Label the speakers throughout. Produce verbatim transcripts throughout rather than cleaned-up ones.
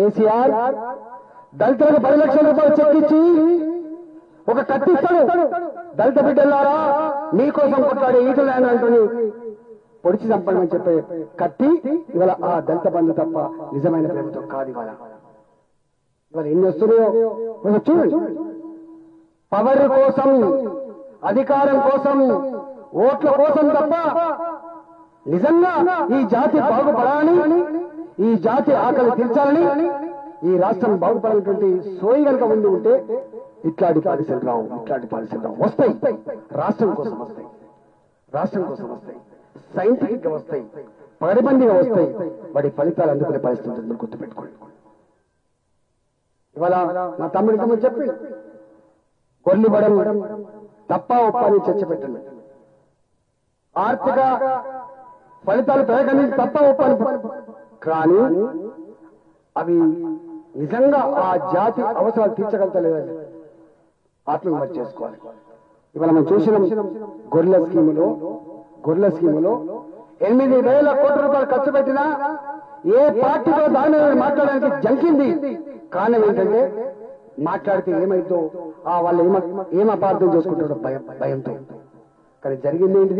Speaker 1: కేసీఆర్ దళితులకు పది లక్షల రూపాయలు చెక్కిచ్చి ఒక కత్తిస్తాడు, దళిత బిడ్డలారా మీకోసం కొట్లాడే ఈటల అంటని పొడిచి చంపడమని చెప్పే కత్తి ఇవాళ ఆ దళిత బంధు తప్ప నిజమైన ప్రేమతో కాదు. ఇవాళ ఇవాళ ఎన్ని వస్తున్నాయో చూడండి. పవర్ కోసం, అధికారం కోసం, ఓట్ల కోసం తప్ప నిజంగా ఈ జాతి బాగుపడాలని, ఈ జాతి ఆకలి తీర్చాలని, ఈ రాష్ట్రం బాగుపడాలన్నటువంటి సోయి కనుక ఉండి ఉంటే ఇట్లాంటి పాలసీలు రావు, ఇట్లాంటి పాలసీలు రావు. వస్తాయి, రాష్ట్రం కోసం వస్తాయి, రాష్ట్రం కోసం వస్తాయి, సైంటిఫిక్ గా వస్తాయి, పగడిబందిగా వస్తాయి. వాటి ఫలితాలు అందుకునే పరిస్థితి ఉంటుంది, గుర్తుపెట్టుకోండి. ఇవాళ నా తమ్ముడి తమ్ముడు చెప్పి గొల్లి పడం తప్ప ఒప్ప అని చర్చ పెట్టండి. ఆర్థిక ఫలితాలు పెరగని తప్ప ఒప్ప అని, కానీ అవి నిజంగా ఆ జాతి అవసరాలు తీర్చగలుగుతలేదని ఆత్మవిమర్శ చేసుకోవాలి. ఇవాళ మనం చూసిన గొర్రెల స్కీములో గొర్రెల స్కీములో ఎనిమిది వేల కోట్ల రూపాయలు ఖర్చు పెట్టినా ఏ పార్టీతో దాని మీద మాట్లాడడానికి జంకింది. కారణం ఏంటంటే మాట్లాడితే ఏమైతో ఆ వాళ్ళు ఏమ ఏం అపార్థం చేసుకుంటాడో భయం భయంతో. కానీ జరిగింది ఏంటిది?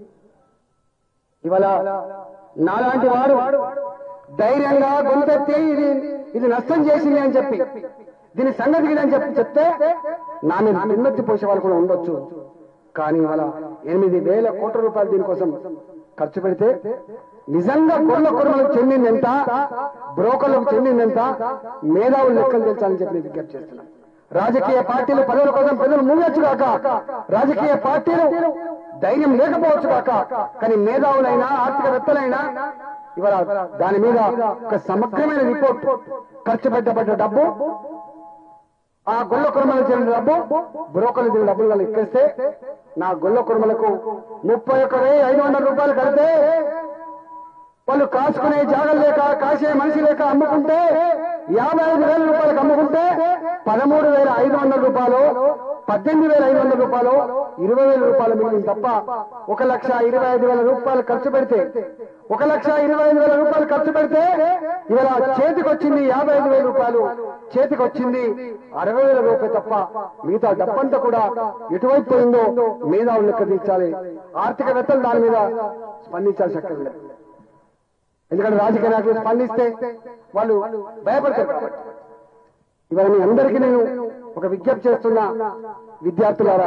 Speaker 1: ఇవాళ నాలాంటి వాడు ధైర్యంగా గొంతెత్తి ఇది ఇది నష్టం చేసింది అని చెప్పి, దీని సంగతి అని చెప్పి చెప్తే నా మీద నిన్నెత్తి పోసే వాళ్ళు కూడా ఉండొచ్చు. కానీ ఇవాళ ఎనిమిది వేల కోట్ల రూపాయలు దీనికోసం ఖర్చు పెడితే నిజంగా గొర్రెల కుర్మలకు చెందిందెంత, బ్రోకర్లకు చెందిందెంత, మేధావులు లెక్కలు తెలుసాలని చెప్పి నేను విజ్ఞప్తి చేస్తున్నాను. రాజకీయ పార్టీలు పదవుల కోసం ప్రజలు మూయొచ్చు కాక, రాజకీయ పార్టీలు ధైర్యం లేకపోవచ్చు కాక, కానీ మేధావులైనా ఆర్థికవేత్తలైనా ఇవాళ దాని మీద ఒక సమగ్రమైన రిపోర్ట్, ఖర్చు పెట్టబడ్డ డబ్బు, ఆ గొల్ల కుర్మలకు చెందిన డబ్బు, బ్రోకర్లు చెందిన డబ్బులు వాళ్ళు ఎక్కేస్తే నా గొల్ల కుర్మలకు ముప్పై ఒక్క వెయ్యి ఐదు వందల రూపాయలు కడితే వాళ్ళు కాసుకునే జాగలు లేక, కాసే మనిషి లేక అమ్ముకుంటే యాభై ఐదు వేల రూపాయలకు అమ్ముకుంటే పదమూడు వేల ఐదు వందల రూపాయలు, పద్దెనిమిది వేల ఐదు వందల రూపాయలు, ఇరవై వేల రూపాయలు మిగిలింది తప్ప ఒక లక్ష ఇరవై ఐదు వేల రూపాయలు ఖర్చు పెడితే ఒక లక్ష ఇరవై ఐదు వేల రూపాయలు ఖర్చు పెడితే ఇవాళ చేతికి వచ్చింది యాభై ఐదు వేల రూపాయలు, చేతికి వచ్చింది అరవై వేల రూపాయలు తప్ప మిగతా డబ్బంతా కూడా ఎటువైపు పోయిందో మేధావులు లెక్క తీర్చాలి. ఆర్థికవేత్తలు దాని మీద స్పందించాల్సి అక్కర్లేదు. ఎందుకంటే రాజకీయ నాయకులు స్పందిస్తే వాళ్ళు భయపడతారు. కాబట్టి ఇవాళ మీ అందరికీ నేను ఒక విజ్ఞప్తి చేస్తున్నా, విద్యార్థులారా,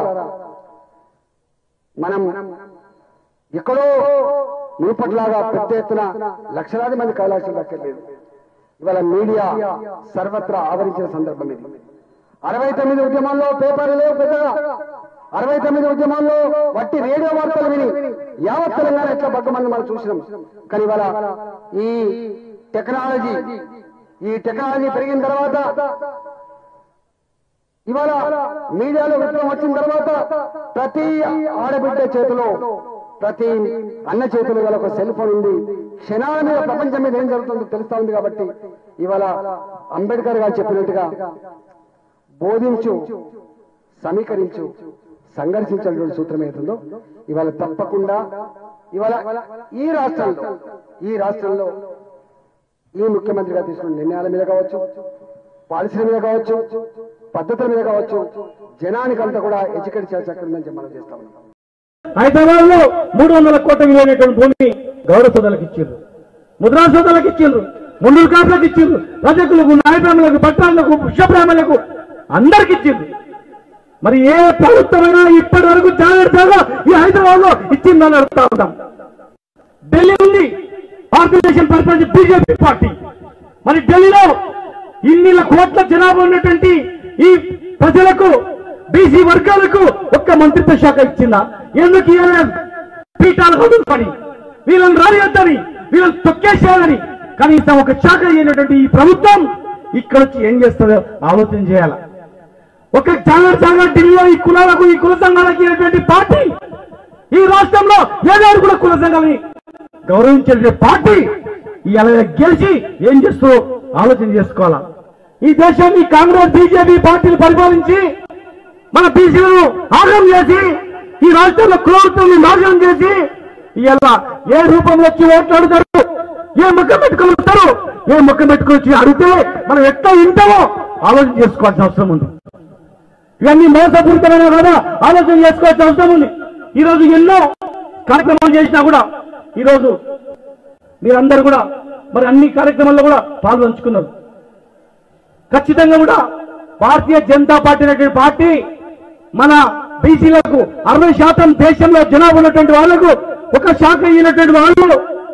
Speaker 1: మనం ఎక్కడో మునుపట్లాగా పెద్ద ఎత్తున లక్షలాది మంది కైలాసం దక్కలేదు. ఇవాళ మీడియా సర్వత్రా ఆవరించిన సందర్భం ఇది. అరవై తొమ్మిది ఉద్యమాల్లో పేపర్లు లేవు పెద్దగా, అరవై తొమ్మిది ఉద్యమాల్లో వట్టి రేడియో వార్తలు విని యావత్ తెలంగాణ ఎట్లా బగ్గమంది మనం చూసినాం. కానీ ఇవాళ ఈ టెక్నాలజీ ఈ టెక్నాలజీ పెరిగిన తర్వాత, ఇవాళ మీడియాలో విప్లవం వచ్చిన తర్వాత ప్రతి ఆడబిడ్డ చేతిలో, ప్రతి అన్న చేతిలో ఇవాళ ఒక సెల్ ఫోన్ ఉంది. క్షణాల మీద ప్రపంచం మీద ఏం జరుగుతుందో తెలుస్తా ఉంది. కాబట్టి ఇవాళ అంబేద్కర్ గారు చెప్పినట్టుగా బోధించు, సమీకరించు, సంఘర్షించినటువంటి సూత్రం ఏతుందో ఇవాళ తప్పకుండా ఇవాళ ఈ రాష్ట్రంలో ఈ రాష్ట్రంలో ఈ ముఖ్యమంత్రిగా తీసుకున్న నిర్ణయాల మీద కావచ్చు, పాలసీల మీద కావచ్చు, పద్ధతుల మీద కావచ్చు, జనానికంతా కూడా ఎడ్యుకేట్ చేయాల్సి అక్కడ ఉందని మనం చేస్తా ఉన్నాం.
Speaker 2: హైదరాబాద్ లో మూడు వందల కోట్ల విలువైనటువంటి భూమి గౌరవ సోదరులకు ఇచ్చిండ్రు, ముద్రా సోదరులకు ఇచ్చిండ్రు, ముండూరు కాపులకు ఇచ్చిండ్రు, రజకులకు, నాయకులకు, పట్టాలకు, పుష్యప్రేమలకు అందరికి ఇచ్చిండ్రు. మరి ఏ ప్రభుత్వమైనా ఇప్పటి వరకు జాగ్రత్తగా ఈ హైదరాబాద్ లో ఇచ్చిందని అడుగుతా ఉంటాం. ఢిల్లీ ఉంది భారతదేశం పరిపాలించే బీజేపీ పార్టీ. మరి ఢిల్లీలో ఇన్ని కోట్ల జనాభా ఉన్నటువంటి ఈ ప్రజలకు, బీసీ వర్గాలకు ఒక్క మంత్రిత్వ శాఖ ఇచ్చిందా? ఎందుకు పీఠాలు వదులుకొని వీళ్ళని రానియొద్దని, వీళ్ళని తొక్కేసేయాలని కనీసం ఒక శాఖ అయినటువంటి ఈ ప్రభుత్వం ఇక్కడ వచ్చి ఏం చేస్తుందో ఆలోచన చేయాలి. ఒక జాగ్రత్త జాగ్రత్త ఢిల్లీలో ఈ కులాలకు, ఈ కుల సంఘాలకు ఇచ్చినటువంటి పార్టీ ఈ రాష్ట్రంలో ఏనాడు కూడా కుల సంఘాలని గౌరవించే పార్టీ ఇలా గెలిచి ఏం చేస్తూ ఆలోచన చేసుకోవాలా. ఈ దేశాన్ని కాంగ్రెస్, బీజేపీ పార్టీలు పరిపాలించి మన బీసీలను ఆగం చేసి ఈ రాష్ట్రంలో కులవృత్తుల్ని నాశనం చేసి ఇలా ఏ రూపంలో వచ్చి ఓట్లాడుతారు, ఏ ముఖం పెట్టుకుని వస్తారు, మేము మొక్క పెట్టుకొచ్చి అడిగితే మనం ఎట్లా వింటామో ఆలోచన చేసుకోవాల్సిన అవసరం ఉంది. ఇవన్నీ మోసపూరితమైన కదా ఆలోచన చేసుకోవాల్సిన అవసరం ఉంది. ఈరోజు ఎన్నో కార్యక్రమాలు చేసినా కూడా ఈరోజు మీరందరూ కూడా మరి అన్ని కార్యక్రమాల్లో కూడా పాల్గొంచుకున్నారు. ఖచ్చితంగా కూడా భారతీయ జనతా పార్టీ అనేటువంటి పార్టీ మన బీసీలకు అరవై శాతం దేశంలో జనాభా ఉన్నటువంటి వాళ్లకు ఒక శాఖ అయినటువంటి వాళ్ళు,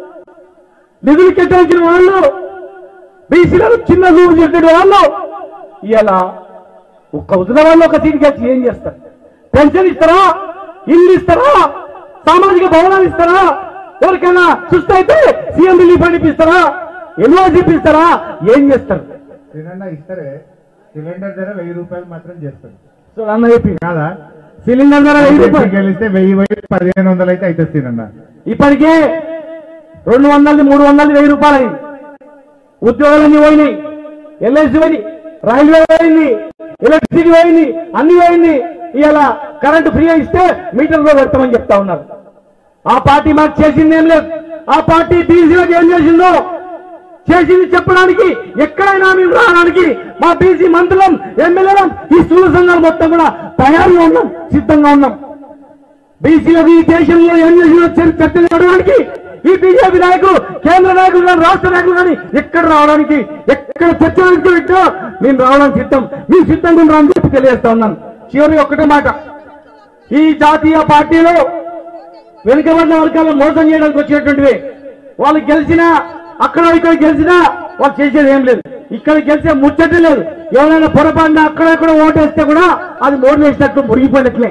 Speaker 2: నిధులు కేటాయించిన వాళ్ళు, బీసీలకు చిన్న రూపు చేసినటువంటి వాళ్ళు ఇలా ఒక్క హుజురాబాద్లో ఒక సీట్ గెలిచి ఏం చేస్తారు? పెన్షన్ ఇస్తారా? ఇల్లు ఇస్తారా? సామాజిక భవనాలు ఇస్తారా? ఎవరికైనా సుస్థ అయితే సీఎం రిలీఫ్ ఫండ్ ఇప్పిస్తారా? ఎన్ఓసీ ఇస్తారా? ఏం చేస్తారు?
Speaker 3: ఇస్తారే సిలిండర్ ధర వెయ్యి రూపాయలు మాత్రం చేస్తారు.
Speaker 2: సో అన్న చెప్పి కాదా సిలిండర్ ధర వెయ్యి రూపాయలు
Speaker 3: గెలిస్తే వెయ్యి వెయ్యి పదిహేను వందలు అయితే అయితే సిలిండర్
Speaker 2: ఇప్పటికే రెండు వందలది మూడు వందలది వెయ్యి రూపాయలు అయింది. ఉద్యోగాలన్నీ పోయినాయి, ఎల్ఐసి పోయింది, రైల్వే పోయింది, ఎలక్ట్రిసిటీ పోయింది, అన్ని పోయింది. ఇలా కరెంటు ఫ్రీగా ఇస్తే మీటర్లో పెడతామని చెప్తా ఉన్నారు. ఆ పార్టీ మాకు చేసింది ఏం లేదు. ఆ పార్టీ బీసీలకు ఏం చేసిందో చేసింది చెప్పడానికి ఎక్కడైనా మేము రావడానికి మా బీసీ మంత్రులం, ఎమ్మెల్యేలం, ఈ స్థూల సంఘాలు మొత్తం కూడా తయారుగా ఉన్నాం, సిద్ధంగా ఉన్నాం. బీసీలకు ఈ దేశంలో ఏం చేసిందో చర్చలు చేయడానికి ఈ బీజేపీ నాయకులు, కేంద్ర నాయకులు కానీ రాష్ట్ర నాయకులు కానీ ఎక్కడ రావడానికి, ఎక్కడ చర్చలకు పెట్టా మేము రావడానికి సిద్ధం, మేము సిద్ధంగా ఉన్నామని చెప్పి తెలియజేస్తా ఉన్నాను. చివరి ఒక్కటే మాట, ఈ జాతీయ పార్టీలో వెనుకబడిన వర్గాలను మోసం చేయడానికి వచ్చినటువంటివి వాళ్ళు గెలిచినా అక్కడ ఇక్కడ గెలిచినా వాళ్ళు చేసేది ఏం లేదు. ఇక్కడ గెలిచే ముచ్చటే లేదు. ఎవరైనా పొరపాటున అక్కడెక్కడ ఓటేస్తే కూడా అది మోడీ వేసినట్లు మురిగిపోయినట్లే.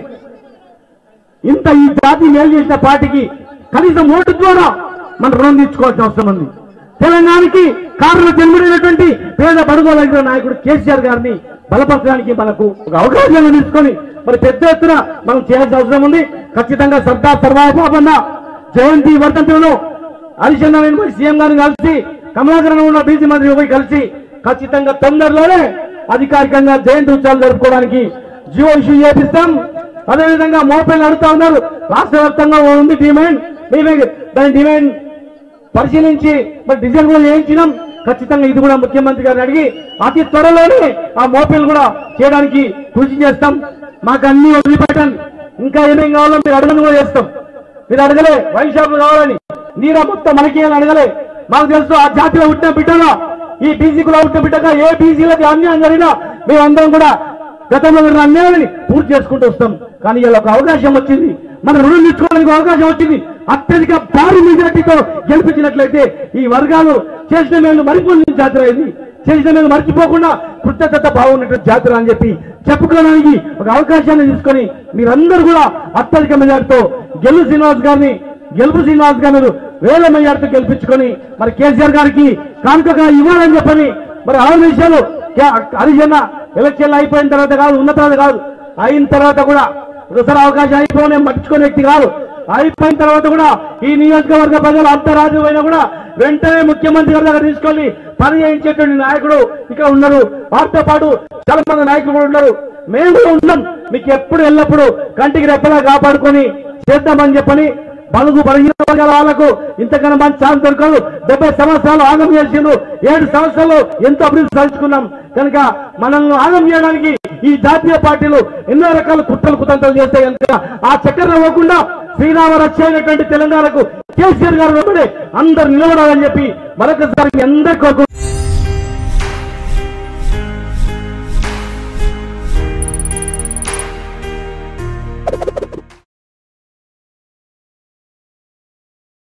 Speaker 2: ఇంత ఈ జాతి మేలు చేసిన పార్టీకి కనీసం ఓటు ద్వారా మనం రుణం తీర్చుకోవాల్సిన అవసరం ఉంది. తెలంగాణకి కారణం జన్మడినటువంటి పేద బడుగోల నాయకుడు కేసీఆర్ గారిని బలపరచడానికి మనకు ఒక అవకాశాన్ని తీసుకొని మరి పెద్ద ఎత్తున మనం చేయాల్సిన అవసరం ఉంది. ఖచ్చితంగా సర్దార్ సర్వాపన్న జయంతి వర్ధంతులను హరిచంద్రన్ పోయి సీఎం గారిని కలిసి, కమలాకరణ ఉన్న బీసీ మంత్రి పోయి కలిసి ఖచ్చితంగా తొందరలోనే అధికారికంగా జయంతి ఉత్సవాలు జరుపుకోవడానికి జియో ఇష్యూ చేపిస్తాం. అదేవిధంగా మోపేలు అడుగుతా ఉన్నారు, రాష్ట్ర వ్యాప్తంగా ఉంది డిమాండ్, మేమే దాని డిమాండ్ పరిశీలించి మరి డిజైన్ కూడా చేయించినాం. ఖచ్చితంగా ఇది కూడా ముఖ్యమంత్రి గారిని అడిగి అతి త్వరలోనే ఆ మోపేలు కూడా చేయడానికి కృషి చేస్తాం. మాకు అన్ని వదిలిపెట్టండి, ఇంకా ఏమేం కావాలో మీరు అడగని కూడా చేస్తాం. మీరు అడగలే వైన్ షాపులు కావాలని, నీరా మొత్తం మనకి అని అడగలే. మాకు తెలుసు ఆ జాతిలో పుట్టిన బిడ్డగా, ఈ బీసీకులో పుట్టిన బిడ్డగా ఏ బీసీలకి అన్యాయం జరిగినా మేమందరం కూడా గతంలో జరిగిన అన్యాయాన్ని పూర్తి చేసుకుంటూ వస్తాం. కానీ ఇలా ఒక అవకాశం వచ్చింది, మన రుణం తీసుకోవడానికి అవకాశం వచ్చింది. అత్యధిక భారీ మెజార్టీతో గెలిపించినట్లయితే ఈ వర్గాలు చేసిన మేలు మరిపోయిన జాతర అయింది, చేసిన మేలు మర్చిపోకుండా కృతజ్ఞత బాగున్నటువంటి జాతర అని చెప్పి చెప్పుకోవడానికి ఒక అవకాశాన్ని తీసుకొని మీరందరూ కూడా అత్యధిక మెజార్టీతో గెలుపు శ్రీనివాస్ గారిని గెలుపు శ్రీనివాస్ గారు వేల మెజార్టీతో గెలిపించుకొని మరి కేసీఆర్ గారికి కానుకగా ఇవ్వాలని చెప్పని మరి ఆరు విషయాలు హరిజన ఎలక్షన్లు అయిపోయిన తర్వాత కాదు, ఉన్న తర్వాత కాదు, అయిన తర్వాత కూడా ఒకసారి అవకాశం అయిపోయి పట్టించుకునే వ్యక్తి కాదు. అయిపోయిన తర్వాత కూడా ఈ నియోజకవర్గ ప్రజలు అంతరాజ్యమైనా కూడా వెంటనే ముఖ్యమంత్రి గారి దగ్గర తీసుకొని పని చేయించేటువంటి నాయకుడు ఇక్కడ ఉన్నారు. వారితో పాటు చాలా మంది నాయకులు కూడా ఉన్నారు. మేము కూడా ఉన్నాం. మీకు ఎప్పుడు ఎల్లప్పుడూ కంటికి రెప్పలా కాపాడుకొని చేద్దామని చెప్పని బలుగు బలహీన వర్గాల వాళ్లకు ఇంతకన్నా మంచి ఛాన్స్ దొరకదు. డెబ్బై సంవత్సరాలు ఆగం చేసిండు, ఏడు సంవత్సరాలు ఎంతో అభివృద్ధి సాధించుకున్నాం. కనుక మనల్ని ఆగం చేయడానికి ఈ జాతీయ పార్టీలు ఎన్నో రకాల కుట్రలు కుతంత్రాలు చేస్తే కనుక ఆ చక్కెర ఇవ్వకుండా శ్రీరామ రక్ష అయినటువంటి తెలంగాణకు కేసీఆర్ గారు అందరు నిలబడాలని చెప్పి మరొకసారి అందరికీ